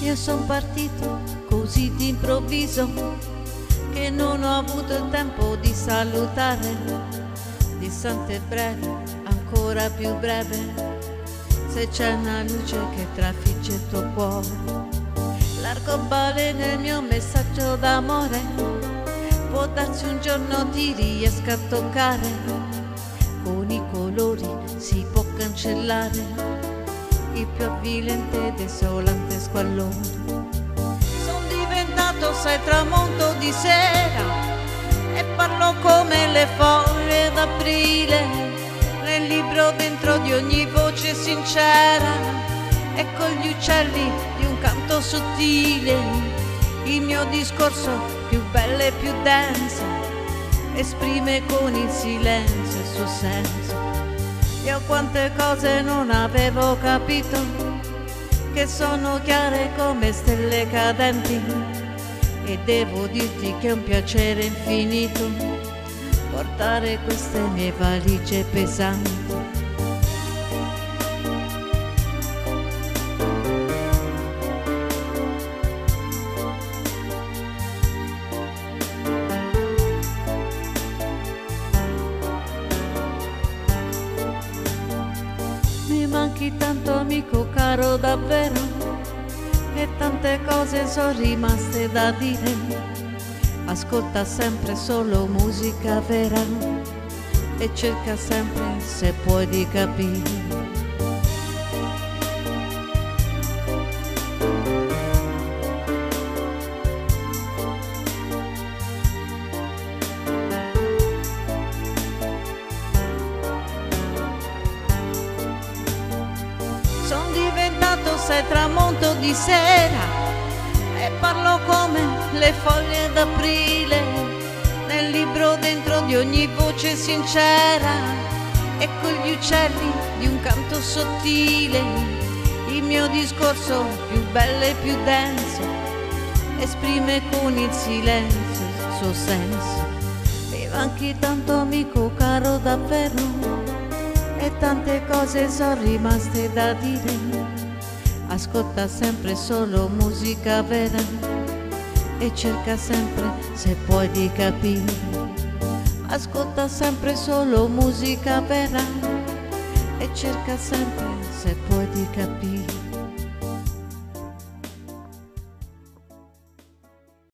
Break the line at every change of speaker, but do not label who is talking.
Io son partito così d'improvviso che non ho avuto il tempo di salutare. Distante breve, ancora più breve, se c'è una luce che trafigge il tuo cuore. L'arcobaleno è il mio messaggio d'amore, può darsi un giorno ti riesca a toccare. Con i colori si può cancellare il più avvilente e desolante squallore. Son diventato, sai, tramonto di sera e parlo come le foglie d'aprile. Nel libro dentro di ogni voce sincera e con gli uccelli di un canto sottile. Il mio discorso più bello e più denso esprime con il silenzio il suo senso. Io quante cose non avevo capito, che sono chiare come stelle cadenti, e devo dirti che è un piacere infinito portare queste mie valigie pesanti. Mi manchi tanto, amico caro, davvero, e tante cose sono rimaste da dire. Ascolta sempre solo musica vera e cerca sempre, se puoi, di capire. Son diventato, sai, tramonto di sera e parlo come le foglie d'aprile. Nel libro dentro di ogni voce sincera e con gli uccelli di un canto sottile. Il mio discorso più bello e più denso esprime con il silenzio il suo senso. Mi manchi tanto, amico caro, davvero, e tante cose sono rimaste da dire. Ascolta sempre solo musica vera e cerca sempre, se puoi, di capire. Ascolta sempre solo musica vera e cerca sempre, se puoi, di capire.